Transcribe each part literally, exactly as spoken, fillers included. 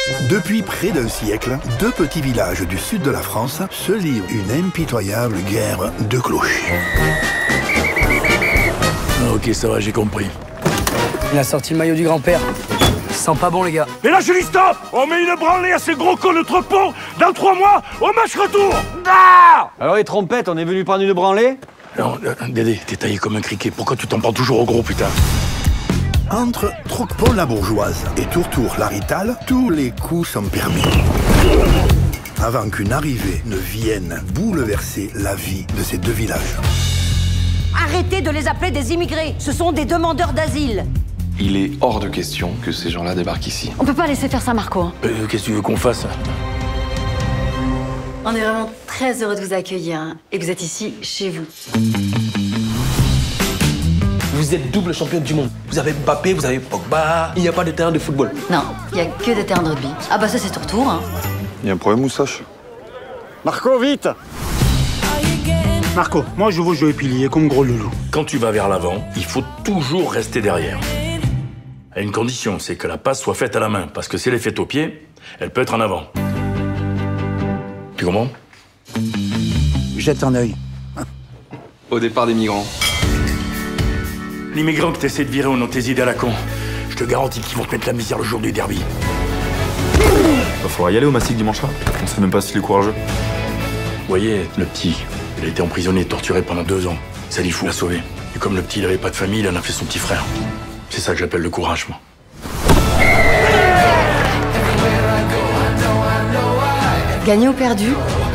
Depuis près d'un siècle, deux petits villages du sud de la France se livrent une impitoyable guerre de clochers. Ok, ça va, j'ai compris. Il a sorti le maillot du grand-père. Ça sent pas bon, les gars. Et là, je dis stop! On met une branlée à ces gros cons de Trepont dans trois mois au match retour! Ah! Alors les trompettes, on est venu prendre une branlée? Non, euh, Dédé, t'es taillé comme un criquet. Pourquoi tu t'en prends toujours au gros, putain? Entre Troquepont-la-Bourgeoise et Tourtour-la-Rital, tous les coups sont permis. Avant qu'une arrivée ne vienne bouleverser la vie de ces deux villages. Arrêtez de les appeler des immigrés. Ce sont des demandeurs d'asile. Il est hors de question que ces gens-là débarquent ici. On peut pas laisser faire ça, Marco. Hein. Euh, Qu'est-ce que tu veux qu'on fasse? On est vraiment très heureux de vous accueillir hein, et que vous êtes ici chez vous. Vous êtes double championne du monde. Vous avez Mbappé, vous avez Pogba. Il n'y a pas de terrain de football. Non, il n'y a que des terrains de rugby. Ah bah ça c'est tout retour. Hein. Il y a un problème, Moustache? Marco, vite! Marco, moi je veux jouer pilier comme gros loulou. Quand tu vas vers l'avant, il faut toujours rester derrière. À une condition, c'est que la passe soit faite à la main. Parce que si elle est faite au pied, elle peut être en avant. Tu comprends? Jette un œil. Au départ des migrants. L'immigrant que t'essaies de virer au nom de tes idées à la con, je te garantis qu'ils vont te mettre la misère le jour du derby. Va falloir y aller au Massic dimanche soir. On sait même pas s'il est courageux. Vous voyez, le petit, il a été emprisonné et torturé pendant deux ans. Ça dit fou, l'a sauvé. Et comme le petit, il avait pas de famille, il en a fait son petit frère. C'est ça que j'appelle le courage, moi. Gagné ou perdu?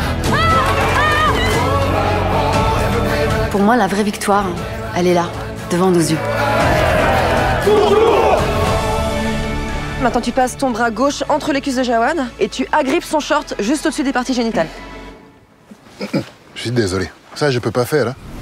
Pour moi, la vraie victoire, elle est là, devant nos yeux. Maintenant, tu passes ton bras gauche entre les cuisses de Jawad et tu agrippes son short juste au-dessus des parties génitales. Je suis désolé. Ça, je peux pas faire, hein.